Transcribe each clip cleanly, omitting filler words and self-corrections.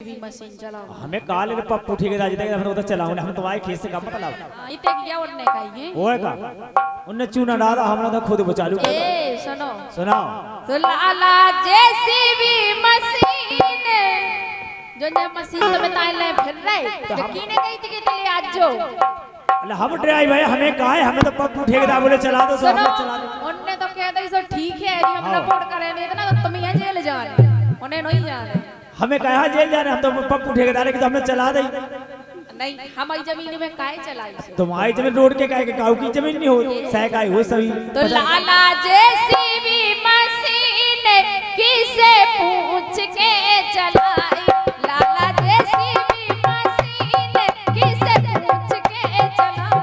Machine चलाओ हमें काले रे पप्पू ठीक है जाते हम उधर चलाऊं हम तुम्हारे खेत से काम मतलब इते क्या उन्ने कहिए ओए का उन्ने चूना डाला हमने तो खुद बचालू ए सुनो सुनाओ तो लाला जेसीबी मशीन जो ने मशीन तो में ताले फिर रहे तो कीने गई थी कि ले आज जो अल्लाह हम ड्राइवर भाई हमें कहा है हमें तो पप्पू ठेकेदार बोले चला दो तो हम चला दो उन्ने तो कह दई सो ठीक है हम रिपोर्ट करे नहीं इतना तो तुम यहां जेल जा रहे उन्हें नहीं जा रहे हमें कहा जेल जा रहे हम तो पप्पू ठेकेदार है कि हमें चला दे नहीं हमारी जमीन में काहे चलाई तुम्हारी जमीन रोड के काहे के गांव की जमीन नहीं हो सहकाई हो सभी तो लाला जेसीबी मशीन किसे पूछ के चलाई लाला जेसीबी मशीन किसे पूछ के चलाई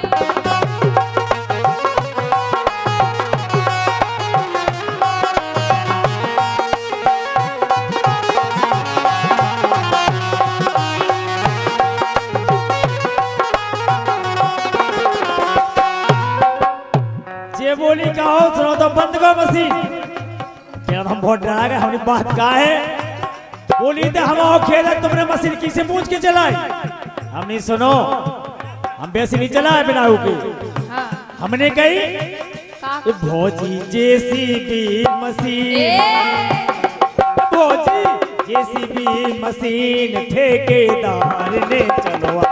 बोली का हो सुनो तो बंद करो मशीन क्या हम बहुत डरा गए हमारी बात का है बोली तो हम आओ खेल तुमने मशीन किसे पूछ के चलाई हम नहीं सुनो हम वैसे नहीं चलाए बिना के हमने कही भौजी जेसीबी मशीन भौजी जेसीबी मशीन ठेकेदार ने चलवा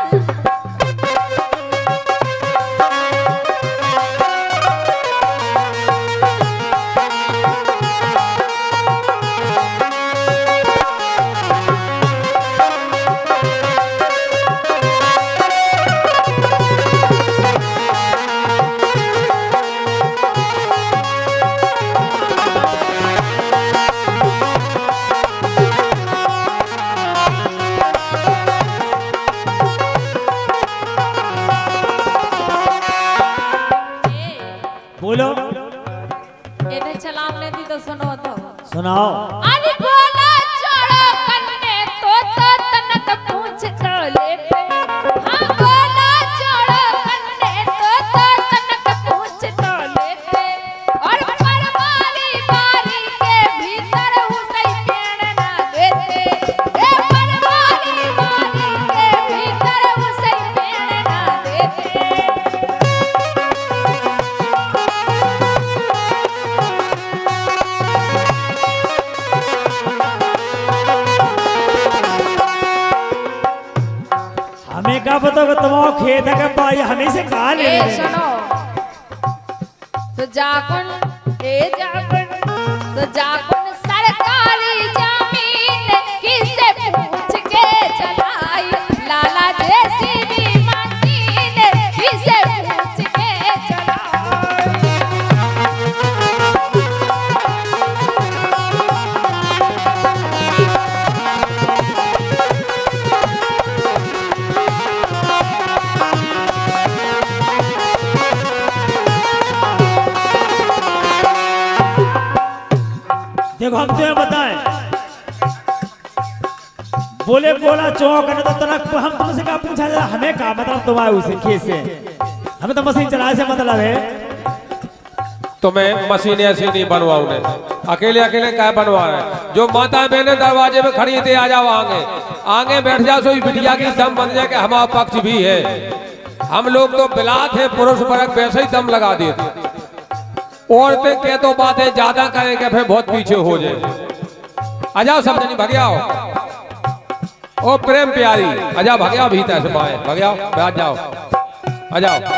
बोलो ये चलाओ लेती तो सुनो तो सुनाओ अरे बोला छोड़ो कन्ने तो तनक पूछ तो लेते हां बोला छोड़ो कन्ने तो तनक पूछ तो लेते और परवारी बारी के भीतर उसई पेड़ ना देते ए परवारी बारी के भीतर उसई पेड़ ना देते हमें क्या पता कि तुम्हारा खेत है कि पाई हमें से कहा ले सुनो तो जाकुन सरकारी जमीन किसे पूछ के चलाई लाला जेसीबी मशीन किसे पूछ के चलाई देखो हम तुम्हें बताएं बोले बोला चौक तो तनक हम तुमसे क्या पूछा जाए हमें क्या मतलब तुम्हारे उसे खेत से हमें तो मशीन चलाने से मतलब है तुम्हें मशीन ऐसी नहीं बनवाओ ने अकेले अकेले क्या बनवा रहे जो माता बहने दरवाजे में खड़ी थे आ जाओ आगे आगे बैठ जाओ सोई बिटिया की दम बन जाए कि हमारा पक्ष भी है हम लोग तो बिलात है पुरुष वर्ग वैसे ही दम लगा देते औरतें कह तो बातें ज्यादा करेंगे फिर बहुत पीछे हो जाए आ जाओ सब जनी भगियाओ ओ प्रेम प्यारी आ जाओ भगिया भीतर से माए भगियाओ बैठ जाओ आ जाओ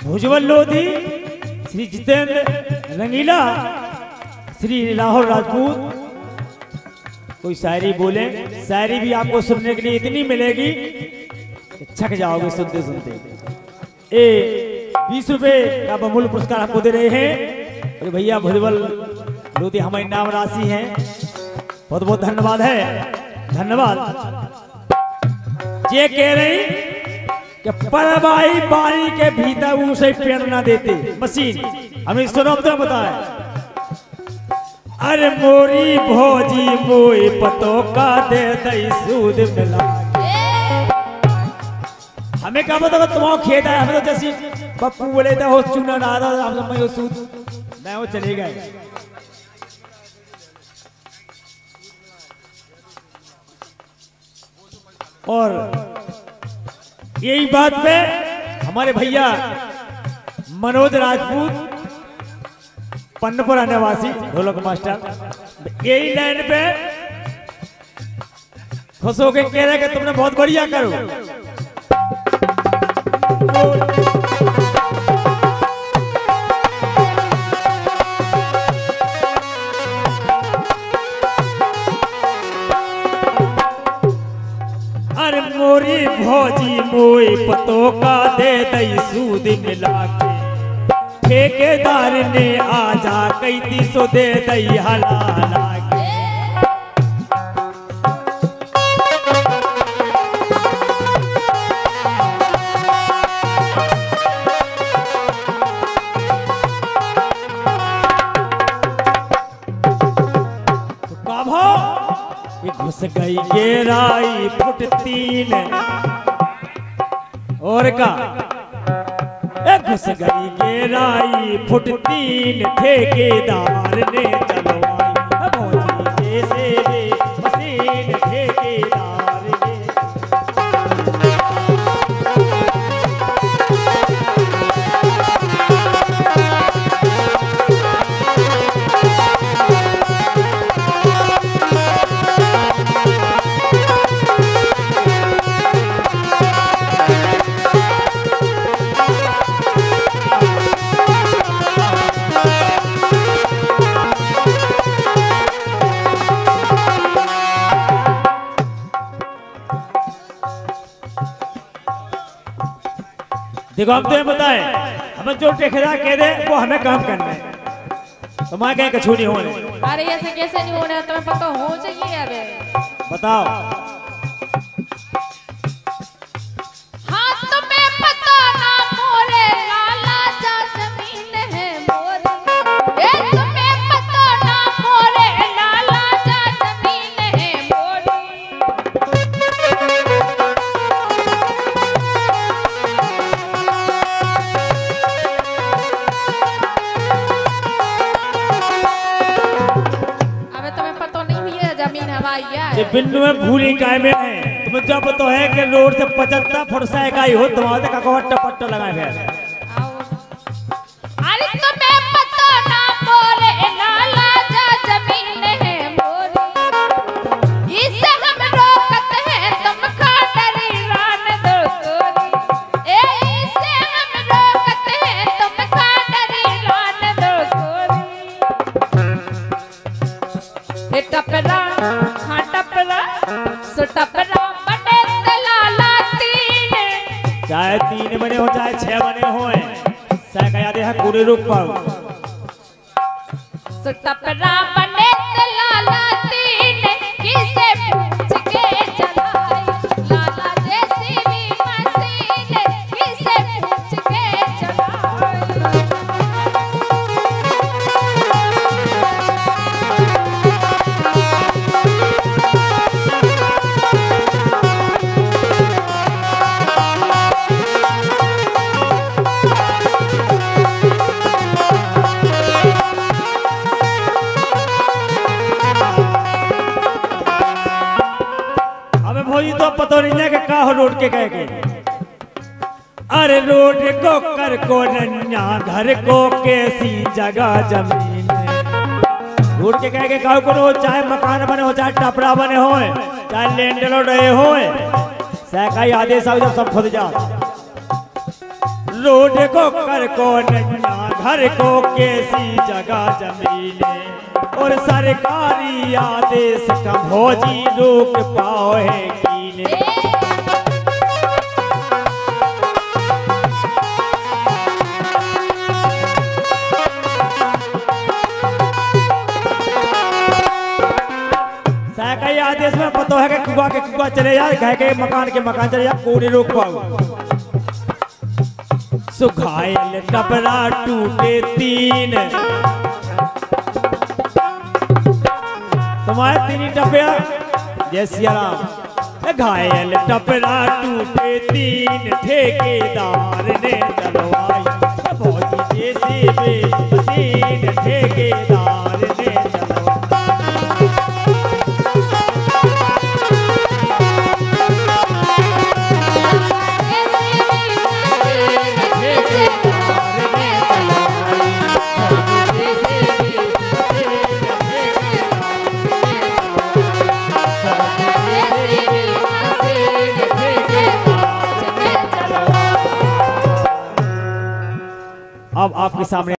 भुजबल लोधी, श्री जितेंद्र रंगीला, श्री लाहौर राजपूत। कोई शायरी बोले, शायरी भी आपको सुनने के लिए इतनी मिलेगी कि छक जाओगे सुनते सुनते। 20 रुपए का बहुमूल्य पुरस्कार आपको दे रहे हैं और भैया भुजबल लोधी हमारी नाम राशि है। बहुत बहुत धन्यवाद है, धन्यवाद। ये कह रही कि परवाई बारी के भीतर उसे प्रेरणा देते मशीन। हमें सुनो तो बताए, अरे मोरी भोजी मोई पतो का दे दई सूद मिला। हमें क्या पता तुम्हारा खेत है, हमें तो जैसी पप्पू बोले थे हो चुना डाला हम सब में सूद मैं वो चले गए। और यही बात पे हमारे भैया मनोज राजपूत, पन्नपुरा निवासी ढोलक मास्टर, यही लाइन पे खुश होकर कह रहे कि तुमने बहुत बढ़िया करो। अरे मोरी भौजी मोई पतो का दे दई सूद मिला के, ठेकेदार ने आजा कई 300 दे दई हलाला के। घुस गई गेराई फुट 3 और का घुस गई गेराई फुट 3 ठेकेदार ने चलवाई भौजी जैसे रे मशीन ठेकेदार ने। देखो हम तुम्हें बताए, हमें जो ठेकेदार कह दे वो हमें काम करना है, तुम्हारे कहीं कछू नहीं होने। अरे ऐसे कैसे नहीं होना, तुम्हें पता हो चाहिए। अबे बताओ। हाँ तुम्हें पता ना मोरे लाला जा जमीन है मोरी, ये तुम्हें पता ना मोरे लाला जा जमीन है मोरी। ये बिन्नू में भूली काय में है, तुम्हें जब तो है कि रोड से 75 फुट से इकाई हो तुम्हारे का कवट्टा पट्टा लगाए गए। अरे तुम्हें पता ना मोरे लाला जा जमीन है मोरी, इसे हम रोकत हैं तुम खाटरी रान दो तोरी। इसे हम रोकत हैं तुम खाटरी रान दो तोरी। टपरा हाँ टपरा सो टपरा बने लाला 3, चाहे 3 बने हो चाहे 6 बने हो, सह याद है पूरे रुक पाओ। सो टपरा बने लाला 3, किसे पूछ के चलाई लाला जैसी भी मशीन, किसे पूछ के चलाई। तो पता नहीं है कि का हो रोड के कह के। अरे रोड को कर को नन्या घर को कैसी जगह जमीन है। रोड के कह के का करो, चाहे मकान बने हो चाहे टपरा बने हो चाहे लैंडलॉर्ड रहे हो, सरकारी आदेश आओ जब सब खुद जा। रोड को कर को नैया घर को कैसी जगह जमीने और सरकारी आदेश का भौजी रोक पाओ है कीने। सरकारी आदेश में पता है कि कुआ के कुआ चले जाए, घर के मकान चले जाए, कोई रोक पाओ। सुखायल टपरा टूटे तीन, तुम्हारे तीन टपरा जय सिया राम। घायल टपरा टूटे तीन, ठेकेदार ने चलवाई फौजी जैसे बेमसीन, ठेकेदार ने अब आपके सामने